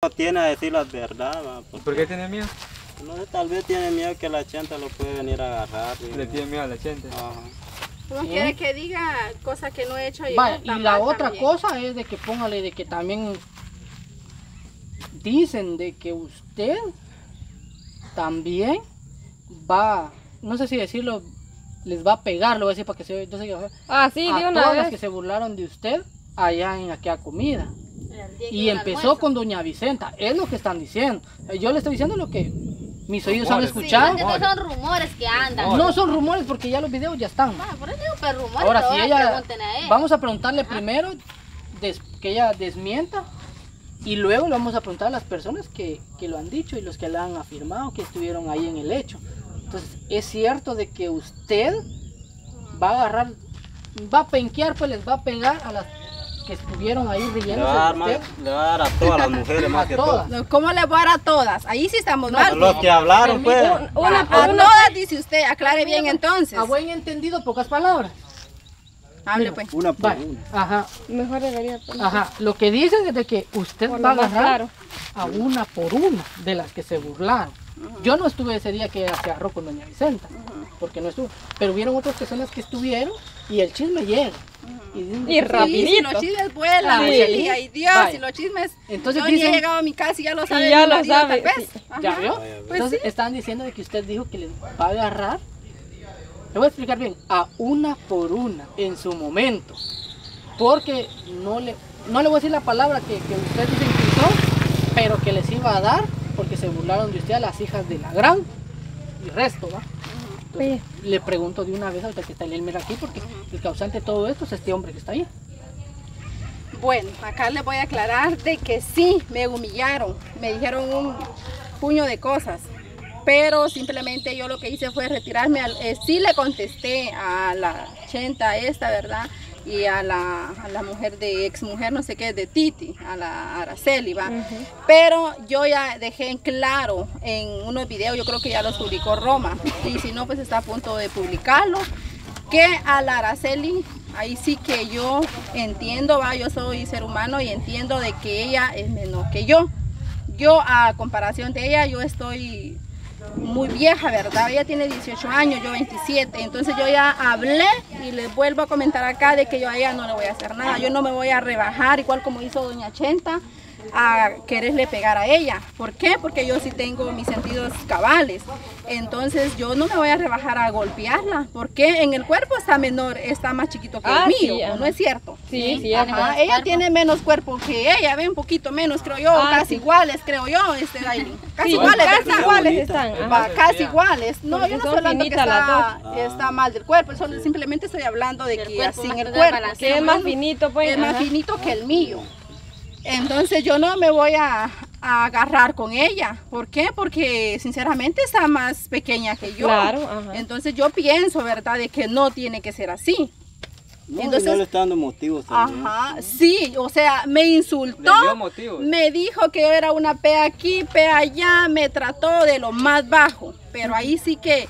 no tiene a decir la verdad, ¿va? ¿Por qué tiene miedo? No sé, tal vez tiene miedo que la chenta lo puede venir a agarrar. Le tiene miedo a la gente. Ajá. No quiere que diga cosas que no he hecho yo. Vaya, y la mal otra también. cosa es de que póngale de que también dicen de que usted también va, no sé si decirlo, les va a pegar, lo voy a decir para que se oiga. Entonces, Ah, sí, a de una todas las vez. que se burlaron de usted allá en aquella comida. El día que Y un empezó almuerzo. con doña Vicenta, es lo que están diciendo. Yo le estoy diciendo lo que mis oídos han Rumores. Sí, escuchado. porque no son rumores que andan. No son rumores porque ya los videos ya están. Ah, por eso digo, pero rumores. Ahora, pero si ahora ella, pregúntenle a él. vamos a preguntarle primero que ella desmienta y luego le vamos a preguntar a las personas que lo han dicho y los que le han afirmado que estuvieron ahí en el hecho. Entonces, es cierto de que usted va a agarrar, va a penquear, pues les va a pegar a las que estuvieron ahí Le riéndose va a dar de más- usted. le va a dar a todas las mujeres más A que todas. todas. No, ¿cómo le voy a dar a todas? Ahí sí estamos mal. Los que hablaron, pues. Una A por una. todas dice usted, aclare bien entonces. A buen entendido, pocas palabras. Hable pues. Una por Vaya, una. ajá, Mejor debería poner. ajá. Lo que dicen es de que usted Por va a lo más agarrar claro. a una por una de las que se burlaron. Yo no estuve ese día que ella se agarró con doña Vicenta, porque no estuve. Pero hubieron otras personas que estuvieron y el chisme llega. Y, dicen, Y pues, rapidito. Sí, si los chismes vuelan, Sí. Araceli, ay Dios, Vaya. si los chismes. Entonces yo ni dicen- he llegado a mi casa y ya lo sabe. ya mi lo marido, sabe, tal vez. sí. ¿Ya Ajá. vio? Pues Entonces sí. estaban diciendo de que usted dijo que les va a agarrar. Le voy a explicar bien, a una por una en su momento. Porque no le voy a decir la palabra que ustedes dicen que son, pero que les iba a dar porque se burlaron de usted a las hijas de la gran y resto, ¿va? Entonces, le pregunto de una vez ahorita que está el Elmer aquí, porque el causante de todo esto es este hombre que está ahí. Bueno, acá les voy a aclarar de que sí, me humillaron, me dijeron un puño de cosas, pero simplemente yo lo que hice fue retirarme, sí le contesté a la chenta esta, ¿verdad? Y a la mujer de ex mujer, no sé qué, de Titi, a la Araceli, ¿va? Pero yo ya dejé en claro en unos videos, yo creo que ya los publicó Roma, y si no, pues está a punto de publicarlo, que a la Araceli, ahí sí que yo entiendo, va, yo soy ser humano y entiendo de que ella es menor que yo. Yo a comparación de ella, yo estoy muy vieja, ¿verdad? Ella tiene 18 años, yo 27, entonces yo ya hablé y les vuelvo a comentar acá de que yo a ella no le voy a hacer nada, yo no me voy a rebajar, igual como hizo doña Chenta, a quererle pegar a ella. ¿Por qué? Porque yo sí tengo mis sentidos cabales. Entonces yo no me voy a rebajar a golpearla. Porque en el cuerpo está menor, está más chiquito que el Ah, mío. sí, ¿O ajá. no es cierto? Sí, sí, Ajá, ajá. ella tiene menos cuerpo que ella, ve un poquito menos, creo yo, Ah, casi sí. iguales, creo yo, Aileen. Casi Sí, iguales, casi ¿verdad? iguales Bonita. están. Va, ajá. casi iguales. No, Porque yo no son estoy hablando que finitas las está mal del cuerpo, solo simplemente estoy hablando de que cuerpo así en más el que cuerpo. balance. Que es más finito, pues. Es más ajá. finito que el mío. Entonces yo no me voy a agarrar con ella. ¿Por qué? Porque sinceramente está más pequeña que yo. Claro, ajá. Entonces yo pienso, ¿verdad? De que no tiene que ser así. No, Entonces- no le está dando motivos también. Ajá, sí, o sea, me insultó, Le dio motivos. me dijo que yo era una pea aquí, pea allá, me trató de lo más bajo, pero ahí sí que,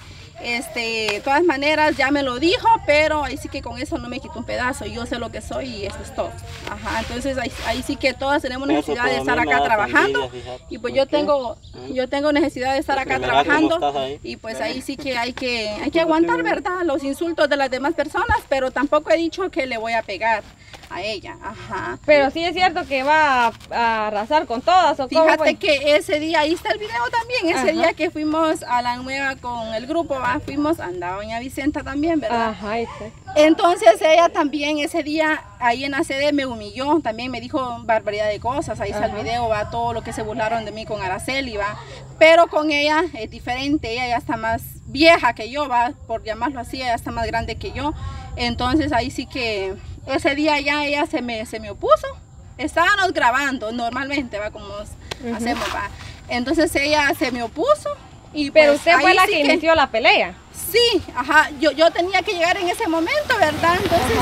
de todas maneras ya me lo dijo, pero ahí sí que con eso no me quito un pedazo, yo sé lo que soy y eso es todo. Ajá, entonces ahí sí que todas tenemos Eso necesidad de por estar mí me acá da trabajando envidia, fíjate. y pues ¿Por yo qué? tengo necesidad de estar Pues acá mira cómo trabajando estás ahí. y pues ahí sí que hay que aguantar, ¿verdad? Los insultos de las demás personas, pero tampoco he dicho que le voy a pegar a ella, ajá. Pero sí es cierto que va a arrasar con todas, ¿o cómo Fíjate fue? que ese día, ahí está el video también, ese Ajá. día que fuimos a la nueva con el grupo, ¿va? Fuimos, andaba doña Vicenta también, ¿verdad? Ajá, ahí está. Entonces ella también ese día ahí en ACD me humilló, también me dijo barbaridad de cosas, ahí está el Ajá. video, va, todo lo que se burlaron de mí con Araceli, va, pero con ella es diferente, ella ya está más vieja que yo, va, por llamarlo así, ella está más grande que yo, entonces ahí sí que ese día ya ella se me opuso, estábamos grabando normalmente, va, como hacemos, va, entonces ella se me opuso. Y Pero pues, usted fue ahí la sí que inició la pelea. Sí, ajá, yo tenía que llegar en ese momento, ¿verdad? Entonces,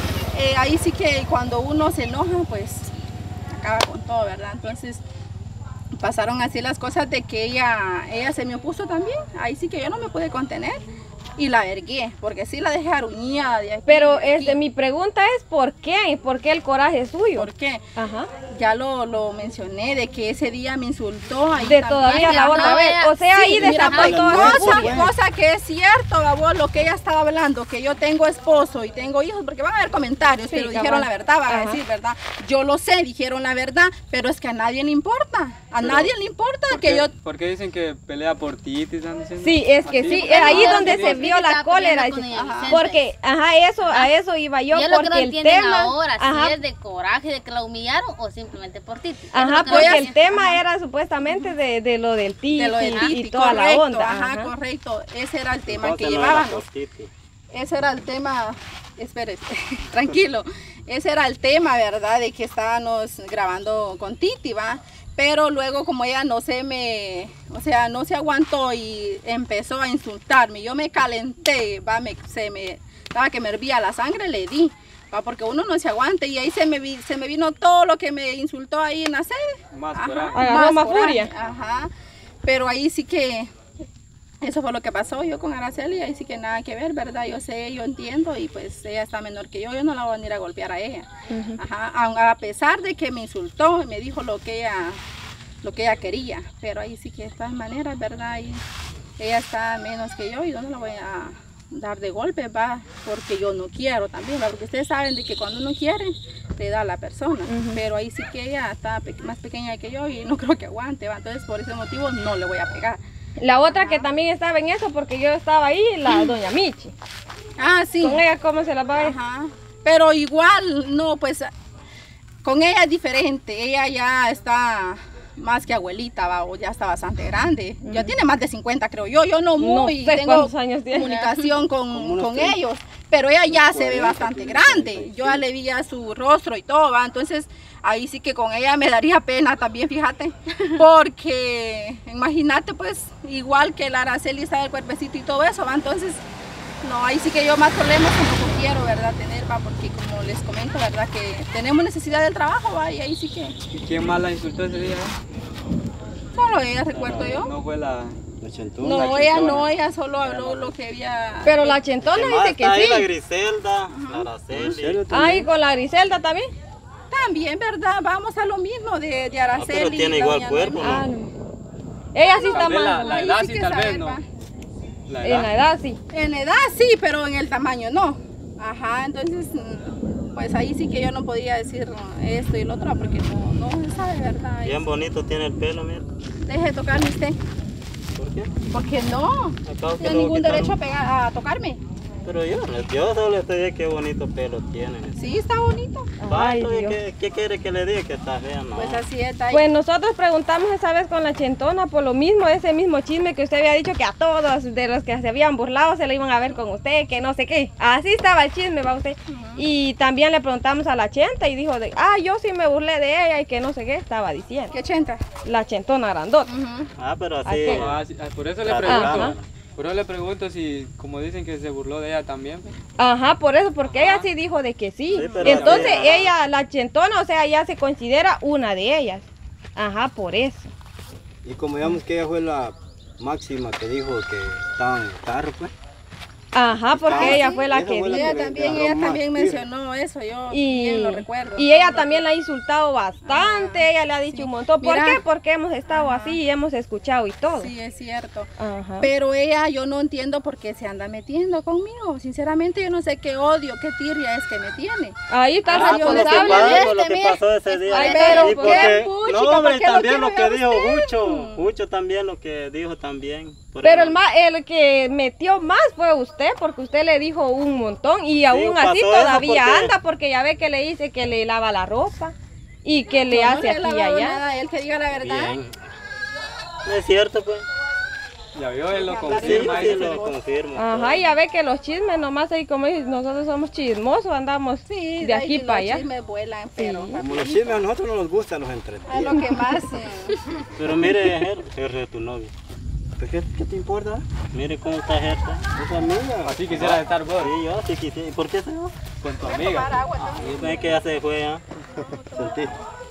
ahí sí que cuando uno se enoja, pues acaba con todo, ¿verdad? Entonces, pasaron así las cosas de que ella se me opuso también. Ahí sí que yo no me pude contener. y la ergué, porque sí la dejé aruñada de aquí. Pero de aquí. mi pregunta es ¿por qué? ¿Por qué el coraje es suyo? ¿Por qué? Ajá. Ya lo mencioné, de que ese día me insultó. Ahí De también, todavía la ajá. otra vez. O sea, Sí, ahí mira, destapó pues, toda su furia. cosa que es cierto, babos, lo que ella estaba hablando, que yo tengo esposo y tengo hijos, porque van a haber comentarios, Sí, pero cabal. dijeron la verdad, van a Ajá. decir verdad. Yo lo sé, dijeron la verdad, pero es que a nadie le importa. A nadie le importa que yo... ¿Por qué dicen que pelea por ti? ¿Te están diciendo? Sí, es que Así, sí, porque ahí no, donde sí, se sí. vio la Estaba cólera. peleando con dice, ella, Vicente. porque, a eso iba yo, Y es lo que porque no el entienden tema, ahora, ajá, si es de coraje de que la humillaron o simplemente por Titi. Eso es ajá, lo que no porque el entienden. tema era supuestamente de lo del Titi, De lo de y Titi, toda correcto, la onda. ajá, ajá. correcto. Ese era el tema Entonces que no era llevábamos. por Titi. Ese era el tema, espérese, tranquilo. Ese era el tema, ¿verdad? De que estábamos grabando con Titi, ¿va? Pero luego como ella no se aguantó y empezó a insultarme, yo me calenté, ¿va? Estaba que me hervía la sangre, le di, ¿va? Porque uno no se aguanta y ahí se me vino todo lo que me insultó ahí en la sede. Más Ajá, coraje. Agarró más coraje, furia. Ajá, pero ahí sí que, eso fue lo que pasó yo con Araceli, ahí sí que nada que ver, ¿verdad? Yo sé, yo entiendo y pues ella está menor que yo no la voy a venir a golpear a ella. Ajá, a pesar de que me insultó y me dijo lo que ella quería, pero ahí sí que de todas maneras, ¿verdad? Y ella está menos que yo y yo no la voy a dar de golpe, va, porque yo no quiero también, ¿va? Porque ustedes saben de que cuando uno quiere, le da a la persona, pero ahí sí que ella está más pequeña que yo y no creo que aguante, ¿va? Entonces por ese motivo no le voy a pegar. La otra que también estaba en eso, porque yo estaba ahí, la doña Michi. Ah, sí. Con ella, ¿cómo se la va a ver? Ajá. Pero igual, no, pues con ella es diferente. Ella ya está más que abuelita, va, o ya está bastante grande. Ya tiene más de 50, creo yo. Yo no muy sé tengo cuántos años tiene. comunicación con ellos, pero ella ya se ve bastante grande. Yo ya le vi ya su rostro y todo, va. Entonces, ahí sí que con ella me daría pena también, fíjate. Porque, imagínate, pues, igual que la Araceli está del cuerpecito y todo eso, va. Entonces, no, ahí sí que yo más problemas tampoco quiero, ¿verdad? Tener, va, porque como les comento, ¿verdad? Que tenemos necesidad del trabajo, va, y ahí sí que ¿Y quién más la insultó ese día? solo ella, recuerdo yo. No fue la... La chentona. No, ella no, ella solo habló lo que había. Pero la chentona Además, dice que está ahí la sí. Griselda, la Araceli. Ay, con la Griselda también. También, ¿verdad? Vamos a lo mismo de Araceli. pero tiene y la igual doña cuerpo, Noemí. Ah, no. Ella sí está Tal vez más. la Ahí edad sí sí, que tal vez sabe, no. pa. La En la edad sí. En edad sí, pero en el tamaño no. Ajá, entonces, pues ahí sí que yo no podía decir esto y lo otro, porque no se sabe, ¿verdad? Bien bonito tiene el pelo, mira. Deje de tocarme usted. ¿Por qué? Porque no. Acabo No que tiene lo ningún quitaron. derecho a tocarme. Pero yo solo estoy diciendo qué bonito pelo tiene. Sí, está bonito. Ay, Basta, Dios. ¿qué quiere que le diga que está fea? No. Pues así está. Ahí. Pues nosotros preguntamos esa vez con la chentona por lo mismo, ese mismo chisme que usted había dicho que a todos de los que se habían burlado se lo iban a ver con usted, que no sé qué. Así estaba el chisme, va usted. Y también le preguntamos a la chenta y dijo yo sí me burlé de ella y que no sé qué estaba diciendo. ¿Qué 80? La chentona grandota. Pero así. ¿A qué? Ah, sí, por eso le Ajá. pregunto. Por eso le pregunto si, como dicen que se burló de ella también. pues. Ajá, por eso, porque ella sí dijo de que sí. Sí, pero Entonces así, ella, la chentona, o sea, ya se considera una de ellas. Ajá, por eso. Y como digamos que ella fue la máxima que dijo que estaban en el carro, pues. Ajá, porque ella sí, fue la esa que fue la dijo. Ella también agarró más mencionó eso, yo Y, bien lo recuerdo. y ella también la ha insultado bastante, ella le ha dicho un montón. ¿Por Mira. qué? Porque hemos estado así y hemos escuchado y todo. Sí, es cierto. Ajá. Pero ella, yo no entiendo por qué se anda metiendo conmigo. Sinceramente, yo no sé qué odio, qué tirria es que me tiene. Ahí está Ah, Por lo que responsable. pasó, por lo este, que mire. pasó ese día. Ay, pero Sí, qué porque- puchica, no, hombre, ¿por qué lo también lo quiere que ver dijo usted? Hucho también lo que dijo también. Por Pero eso- el que metió más fue usted, porque usted le dijo un montón y aún pasó así eso todavía porque- anda, porque ya ve que le dice que le lava la ropa y que le Yo no hace le he aquí y lavado allá. nada a él, que diga la verdad. Bien. No es cierto, pues. Ya vio, él lo Sí, confirma. sí, ahí. lo confirmo. Ajá, ya ve que los chismes nomás ahí como dice, nosotros somos chismosos, andamos Sí, de aquí ahí para los allá. chismes vuelan, pero Como los chismes a nosotros no nos gustan, los a entretienen. lo que más. Pero mire, Gerda, tu novio. ¿Pero ¿Qué te importa? Mire cómo está Gerda. Es amiga. Así quisiera estar vos, Sí, yo sí quisiera. ¿Y por qué se va? con tu Tomar amiga. agua también. Yo pensé que ya se fue, ¿ah? Sentí.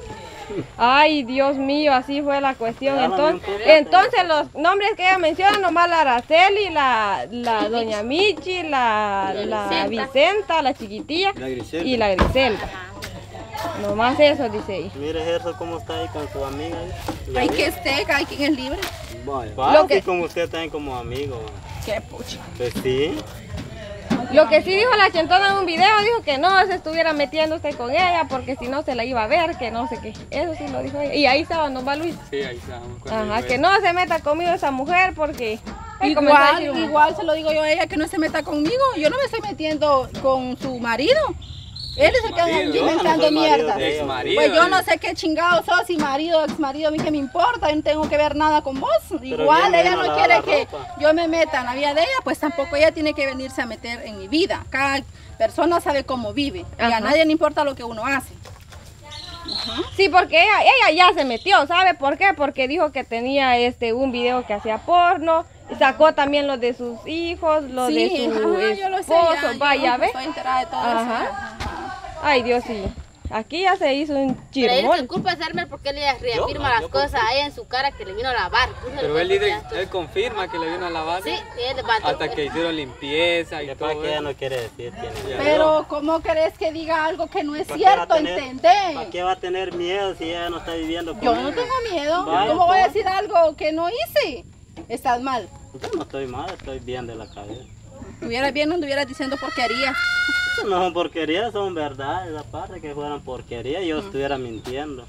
Ay, Dios mío, así fue la cuestión. Ya, no Entonces, importa. entonces los nombres que ella menciona, nomás la Araceli, la doña Michi, la Vicenta, la chiquitilla La Griselda. y la Griselda. Nomás eso, dice ella. Mire Gerson cómo está ahí con su amiga. ¿Eh? Hay que esté, cada quien es libre. Vaya. Lo Lo que- como usted también como amigo. Qué pucha. Pues sí. Lo que sí dijo la chentona en un video, dijo que no se estuviera metiendo usted con ella porque si no se la iba a ver, que no sé qué. Eso sí lo dijo ella. Y ahí estaba nomás Luis. Sí, ahí estábamos. cuando Ajá, yo- que no se meta conmigo esa mujer porque... Ay, comenzó a decir un- Igual se lo digo yo a ella, que no se meta conmigo. Yo no me estoy metiendo con su marido. Él es el que anda Marido, aquí yo no inventando soy marido mierda. de ella. Ex-marido. Pues yo no sé qué chingado sos, si marido o ex marido, a mí que me importa, yo no tengo que ver nada con vos. Igual bien ella bueno no lavar quiere la que ropa. yo me meta en la vida de ella, pues tampoco ella tiene que venirse a meter en mi vida. Cada persona sabe cómo vive y Ajá. a nadie le importa lo que uno hace. Sí, porque ella ya se metió, ¿sabe por qué? Porque dijo que tenía un video que hacía porno, y sacó también los de sus hijos, los de su ajá, yo lo sé, esposo, ya, yo vaya, ¿ve? estoy enterada de todo Ajá. eso. Ajá. Ay, Dios, sí. Aquí ya se hizo un Pero él chirmol. se culpa de Elmer porque él le reafirma Yo, las yo cosas a ella en su cara que le vino a lavar. Pero él dice, él confirma que le vino a lavar. Sí, él levantó. Hasta que hicieron limpieza y Que todo para que ella eso. no quiere decir. Tiene Pero ¿cómo querés que diga algo que no es ¿Para qué va a cierto? tener- ¿Entendés? ¿Para qué va a tener miedo si ella no está viviendo con Yo él? no tengo miedo. Vaya, ¿Cómo voy a pues. decir algo que no hice? Estás mal. Yo no estoy mal, estoy bien de la cabeza. Estuvieras bien, no estuvieras diciendo porquerías. Estas no son porquerías, son verdades. Aparte que fueran porquerías, yo estuviera mintiendo.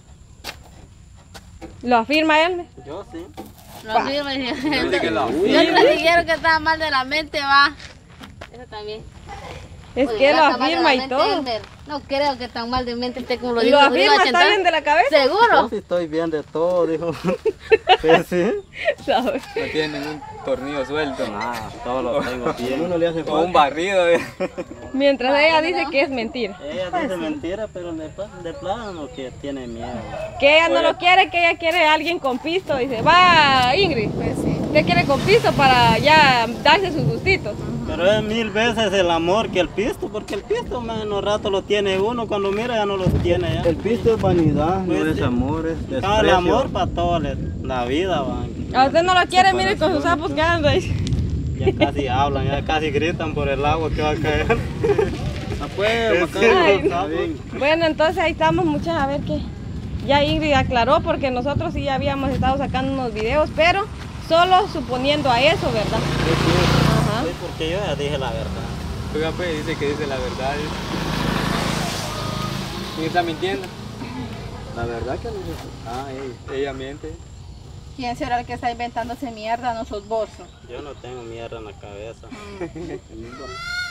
Lo afirma él. Yo sí. No, sí, me dijeron. Dice que lo Y otros dijeron que estaba mal de la mente, va. Eso también. Es Oye, que lo ¿está mal de la afirma y mente, todo. Elmer? No creo que tan mal de mente esté como lo Lo dijo. afirma, está bien de la cabeza. Yo ¿Seguro? sí estoy bien de todo, dijo. Pues sí. ¿Sabes? No tiene ningún tornillo suelto. Nada, todo lo tengo bien. Uno le hace O un falta. barrido. Mientras ella dice que es mentira. Ella dice mentira, pero de plano que tiene miedo. Que ella no lo quiere, que ella quiere a alguien con pisto. Dice, va Ingrid, Pues sí. usted quiere con pisto para ya darse sus gustitos. Pero es 1000 veces el amor que el pisto, porque el pisto menos rato lo tiene uno, cuando mira ya no los tiene ya. El pisto es vanidad, Pues no es sí. amor, es Ah, desprecio. el amor para toda la vida, van. A usted no lo quiere, mire con sus sapos que anda ahí. Ya casi hablan, ya casi gritan por el agua que va a caer. Ah, pues, Sí, Ay, está bien. Bueno, entonces ahí estamos, muchas, a ver qué. Ya Ingrid aclaró porque nosotros sí ya habíamos estado sacando unos videos, pero solo suponiendo a eso, ¿verdad? Ajá. Sí, porque yo ya dije la verdad. Oiga, pues dice que dice la verdad. ¿Quién está mintiendo? La verdad que no sé. Ella miente. ¿Quién será el que está inventándose mierda? No sos vos. Yo no tengo mierda en la cabeza.